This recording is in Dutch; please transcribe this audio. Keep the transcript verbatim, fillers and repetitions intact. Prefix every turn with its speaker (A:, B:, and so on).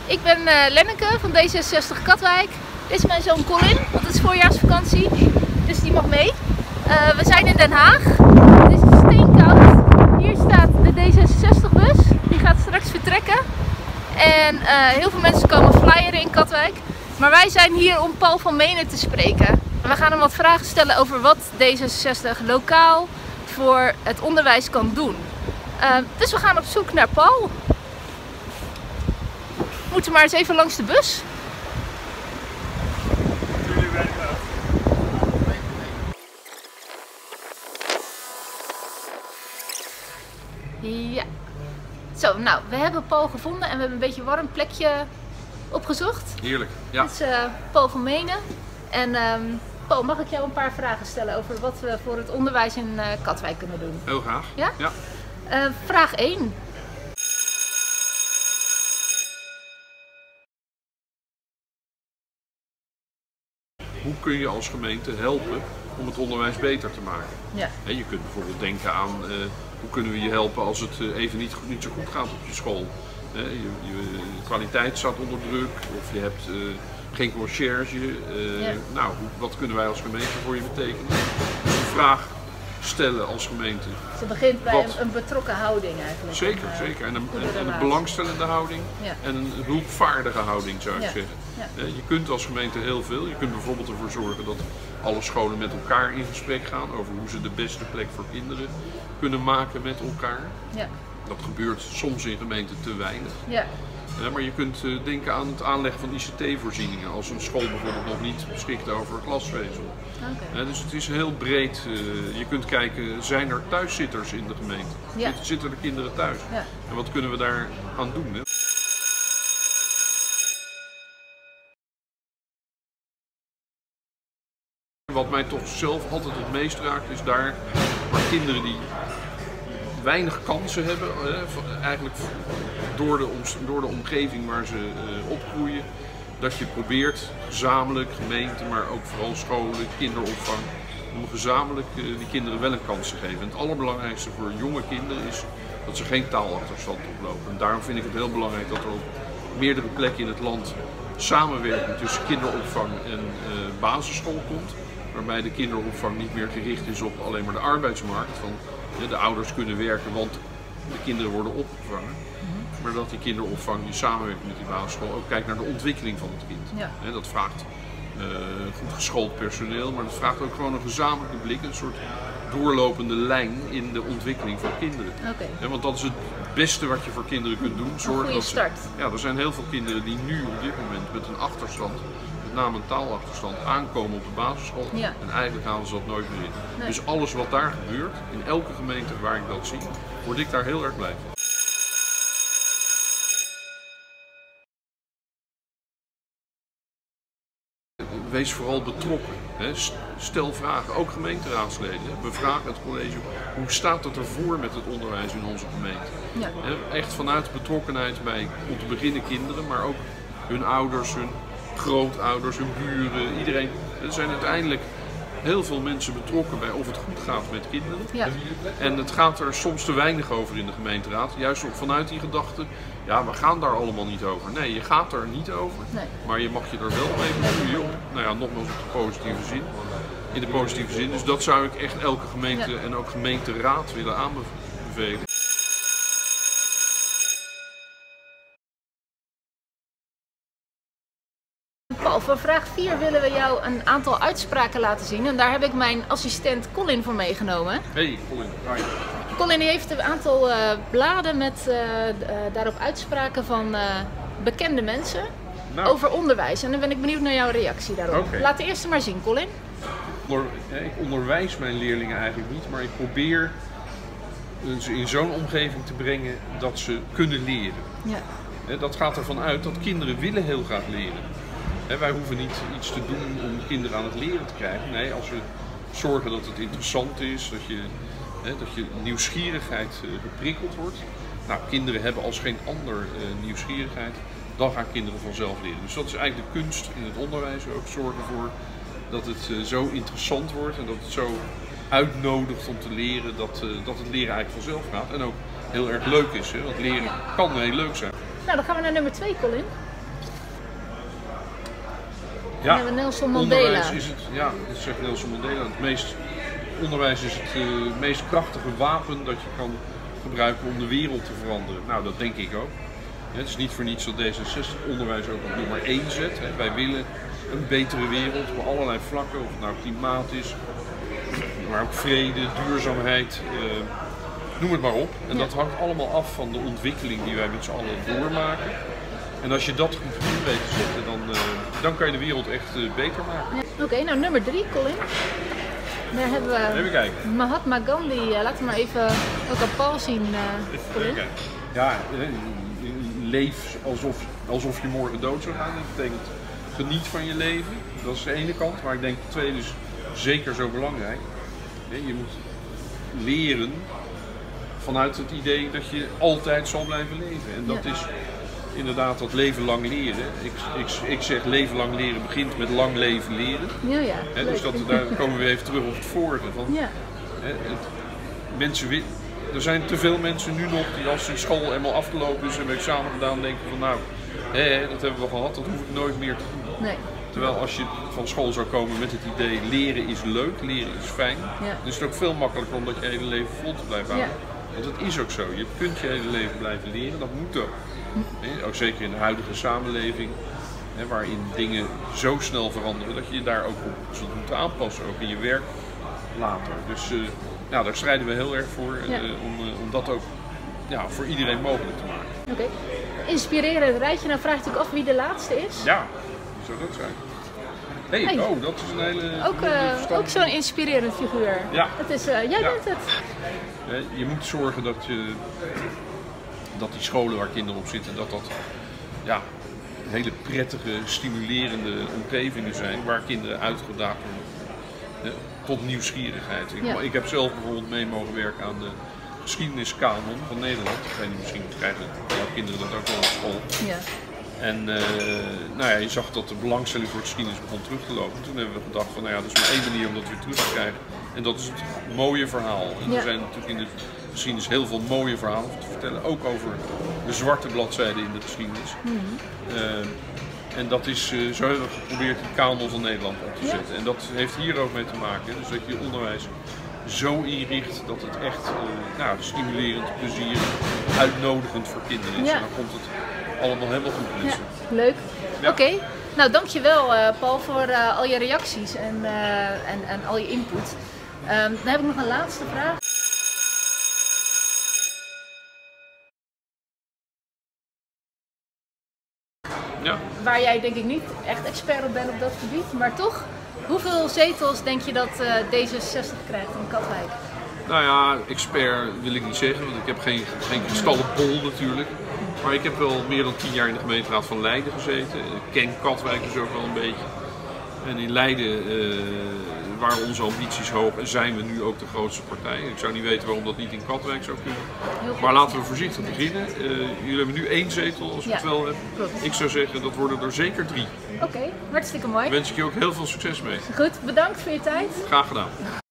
A: Ik ben uh, Lenneke van D zesenzestig Katwijk. Dit is mijn zoon Colin, want het is voorjaarsvakantie, dus die mag mee. Uh, we zijn in Den Haag. Het is steenkoud. Hier staat de D zesenzestig bus, die gaat straks vertrekken. En uh, heel veel mensen komen flyeren in Katwijk. Maar wij zijn hier om Paul van Menen te spreken. En we gaan hem wat vragen stellen over wat D zesenzestig lokaal voor het onderwijs kan doen. Uh, dus we gaan op zoek naar Paul. We moeten maar eens even langs de bus. Ja. Zo, nou, we hebben Paul gevonden en we hebben een beetje een warm plekje opgezocht.
B: Heerlijk, ja.
A: Dit is uh, Paul van Menen. En um, Paul, mag ik jou een paar vragen stellen over wat we voor het onderwijs in uh, Katwijk kunnen doen?
B: Heel graag.
A: Ja?
B: Ja.
A: Uh, vraag één.
B: Hoe kun je als gemeente helpen om het onderwijs beter te maken?
A: Ja.
B: En je kunt bijvoorbeeld denken aan uh, hoe kunnen we je helpen als het uh, even niet, niet zo goed gaat op je school. Uh, je, je kwaliteit staat onder druk of je hebt uh, geen conciërge. Uh,
A: ja.
B: Nou, hoe, wat kunnen wij als gemeente voor je betekenen? Dus een vraag stellen als gemeente.
A: Dus het begint bij een, een betrokken houding eigenlijk.
B: Zeker,
A: een,
B: zeker. En een,
A: een,
B: een, een belangstellende houding
A: ja.
B: en een hulpvaardige houding zou ik
A: ja.
B: zeggen.
A: Ja.
B: Je kunt als gemeente heel veel. Je kunt bijvoorbeeld ervoor zorgen dat alle scholen met elkaar in gesprek gaan over hoe ze de beste plek voor kinderen kunnen maken met elkaar.
A: Ja.
B: Dat gebeurt soms in gemeenten te weinig.
A: Ja.
B: Ja, maar je kunt uh, denken aan het aanleggen van I C T-voorzieningen als een school bijvoorbeeld nog niet beschikt over glasvezel.
A: Okay.
B: Ja, dus het is heel breed. Uh, je kunt kijken, zijn er thuiszitters in de gemeente?
A: Ja.
B: Zitten de kinderen thuis?
A: Ja.
B: En wat kunnen we daar aan doen? Hè? Wat mij toch zelf altijd het meest raakt is daar waar kinderen die weinig kansen hebben, eigenlijk door de, door de omgeving waar ze opgroeien, dat je probeert gezamenlijk, gemeente, maar ook vooral scholen, kinderopvang, om gezamenlijk die kinderen wel een kans te geven. En het allerbelangrijkste voor jonge kinderen is dat ze geen taalachterstand oplopen. En daarom vind ik het heel belangrijk dat er op meerdere plekken in het land samenwerking tussen kinderopvang en uh, basisschool komt. Waarbij de kinderopvang niet meer gericht is op alleen maar de arbeidsmarkt. Van, ja, de ouders kunnen werken, want de kinderen worden opgevangen. Mm-hmm. Maar dat die kinderopvang die samenwerkt met die basisschool ook kijkt naar de ontwikkeling van het kind.
A: Ja.
B: He, dat vraagt uh, goed geschoold personeel, maar dat vraagt ook gewoon een gezamenlijke blik. Een soort doorlopende lijn in de ontwikkeling van kinderen.
A: Okay.
B: He, want dat is het beste wat je voor kinderen kunt doen. Zorg dat ze,
A: start.
B: ja, er zijn heel veel kinderen die nu op dit moment met een achterstand, met name een taalachterstand, aankomen op de basisschool.
A: Ja.
B: En eigenlijk halen ze dat nooit meer in.
A: Nee.
B: Dus alles wat daar gebeurt, in elke gemeente waar ik dat zie, word ik daar heel erg blij van. Wees vooral betrokken. Hè. Stel vragen, ook gemeenteraadsleden. Bevraag het college, hoe staat het ervoor met het onderwijs in onze gemeente?
A: Ja.
B: Echt vanuit betrokkenheid bij om te beginnen kinderen, maar ook hun ouders, hun grootouders, hun buren, iedereen. Er zijn uiteindelijk heel veel mensen betrokken bij of het goed gaat met kinderen.
A: Ja.
B: En het gaat er soms te weinig over in de gemeenteraad. Juist vanuit die gedachte, ja, we gaan daar allemaal niet over. Nee, je gaat er niet over.
A: Nee.
B: Maar je mag je er wel mee bemoeien op, nou ja, nogmaals op de positieve zin. In de positieve zin. Dus dat zou ik echt elke gemeente ja. en ook gemeenteraad willen aanbevelen.
A: Paul, voor vraag vier willen we jou een aantal uitspraken laten zien. En daar heb ik mijn assistent Colin voor meegenomen.
B: Hey Colin. Hi.
A: Colin die heeft een aantal uh, bladen met uh, uh, daarop uitspraken van uh, bekende mensen nou. over onderwijs. En dan ben ik benieuwd naar jouw reactie daarop. Okay. Laat de eerste maar zien, Colin.
B: Ik onderwijs mijn leerlingen eigenlijk niet, maar ik probeer ze in zo'n omgeving te brengen dat ze kunnen leren. Ja. Dat gaat ervan uit dat kinderen willen heel graag leren. He, wij hoeven niet iets te doen om kinderen aan het leren te krijgen. Nee, als we zorgen dat het interessant is, dat je, he, dat je nieuwsgierigheid uh, geprikkeld wordt. Nou, kinderen hebben als geen ander uh, nieuwsgierigheid, dan gaan kinderen vanzelf leren. Dus dat is eigenlijk de kunst in het onderwijs ook. Zorgen ervoor dat het uh, zo interessant wordt en dat het zo uitnodigt om te leren dat, uh, dat het leren eigenlijk vanzelf gaat. En ook heel erg leuk is, hè? Want leren kan heel leuk zijn.
A: Nou, dan gaan we naar nummer twee, Colin. Ja. Dan hebben we Nelson Mandela.
B: Onderwijs is het, ja, dat zegt Nelson Mandela. Het meest, onderwijs is het uh, meest krachtige wapen dat je kan gebruiken om de wereld te veranderen. Nou, dat denk ik ook. Het is niet voor niets dat D zesenzestig onderwijs ook op nummer één zet. Wij willen een betere wereld op allerlei vlakken, of het nou klimaat is, maar ook vrede, duurzaamheid, uh, noem het maar op. En dat hangt allemaal af van de ontwikkeling die wij met z'n allen doormaken. En als je dat goed in weet te zetten, dan, uh, dan kan je de wereld echt uh, beter maken.
A: Ja. Oké, okay, nou nummer drie, Colin. Daar hebben we
B: even kijken.
A: Mahatma Gandhi. Uh, laten we maar even ook aan Paul zien, uh, Colin.
B: Ja, leef alsof, alsof je morgen dood zou gaan. Dat betekent geniet van je leven. Dat is de ene kant. Maar ik denk de tweede is zeker zo belangrijk. Je moet leren vanuit het idee dat je altijd zal blijven leven. En dat ja. is inderdaad dat leven lang leren. Ik, ik, ik zeg leven lang leren begint met lang leven leren.
A: Ja, ja.
B: He, dus dat, daar komen we even terug op het vorige. Van,
A: ja.
B: he, het, mensen, er zijn te veel mensen nu nog die als hun school eenmaal afgelopen is en hebben examen gedaan denken van nou, he, dat hebben we gehad, dat hoef ik nooit meer te doen.
A: Nee.
B: Terwijl als je van school zou komen met het idee leren is leuk, leren is fijn, ja. dan is het ook veel makkelijker om dat je hele leven vol te blijven houden. Ja. Want het is ook zo, je kunt je hele leven blijven leren, dat moet ook. He, ook zeker in de huidige samenleving, he, waarin dingen zo snel veranderen dat je je daar ook op zult moeten aanpassen, ook in je werk later. Dus uh, nou, daar strijden we heel erg voor, ja. uh, om, uh, om dat ook ja, voor iedereen mogelijk te maken.
A: Oké. Okay. Inspirerend rijtje, nou vraag je natuurlijk af wie de laatste is.
B: Ja, wie zou dat zijn? Hé, hey, hey. oh, dat is een hele...
A: Ook, uh, ook zo'n inspirerend figuur.
B: Ja.
A: Dat is, uh, jij
B: ja.
A: bent het.
B: Je moet zorgen dat, je, dat die scholen waar kinderen op zitten, dat dat ja, hele prettige, stimulerende omgevingen zijn waar kinderen uitgedaagd worden tot nieuwsgierigheid. Ik, ja. ik heb zelf bijvoorbeeld mee mogen werken aan de geschiedeniskanon van Nederland. Ik weet niet, misschien krijgen jouw kinderen dat ook wel op school. Ja. En uh, nou ja, je zag dat de belangstelling voor geschiedenis begon terug te lopen. Toen hebben we gedacht van nou ja, dat is maar één manier om dat weer terug te krijgen. En dat is het mooie verhaal. En ja. er zijn natuurlijk in de geschiedenis heel veel mooie verhalen te vertellen. Ook over de zwarte bladzijden in de geschiedenis. Mm-hmm. uh, en dat is, uh, zo hebben we geprobeerd die kanon van Nederland op te zetten. Ja. En dat heeft hier ook mee te maken. Dus dat je je onderwijs zo inricht dat het echt uh, nou, stimulerend, plezierig, uitnodigend voor kinderen is. Ja. En dan komt het allemaal helemaal goed.
A: Ja, leuk. Ja. Oké, okay. Nou dankjewel uh, Paul voor uh, al je reacties en, uh, en, en al je input. Um, dan heb ik nog een laatste vraag.
B: Ja.
A: Waar jij denk ik niet echt expert op bent op dat gebied, maar toch, hoeveel zetels denk je dat uh, D zesenzestig krijgt in Katwijk?
B: Nou ja, expert wil ik niet zeggen, want ik heb geen, geen kristallen bol natuurlijk. Maar ik heb wel meer dan tien jaar in de gemeenteraad van Leiden gezeten. Ik ken Katwijk dus ook wel een beetje. En in Leiden uh, waren onze ambities hoog en zijn we nu ook de grootste partij. Ik zou niet weten waarom dat niet in Katwijk zou kunnen. Maar laten we voorzichtig beginnen. Uh, jullie hebben nu één zetel als ik ja, het wel heb. Klopt. Ik zou zeggen dat worden er zeker drie.
A: Oké, okay, hartstikke mooi.
B: Daar wens ik je ook heel veel succes mee.
A: Goed, bedankt voor je tijd.
B: Graag gedaan.